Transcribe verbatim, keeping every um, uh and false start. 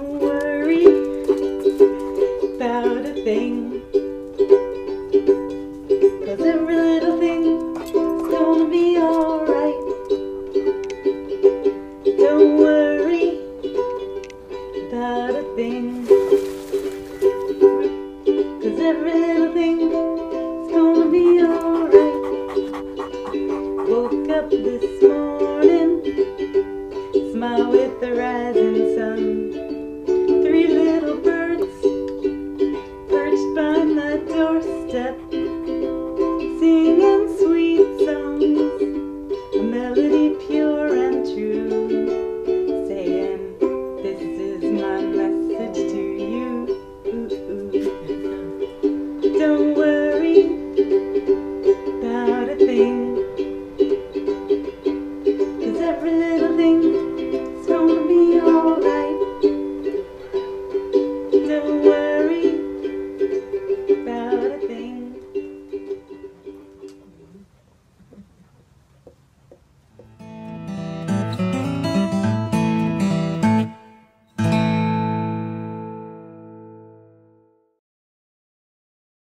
Don't worry about a thing, 'cause every little thing's gonna be alright. Don't worry about a thing, 'cause every little thing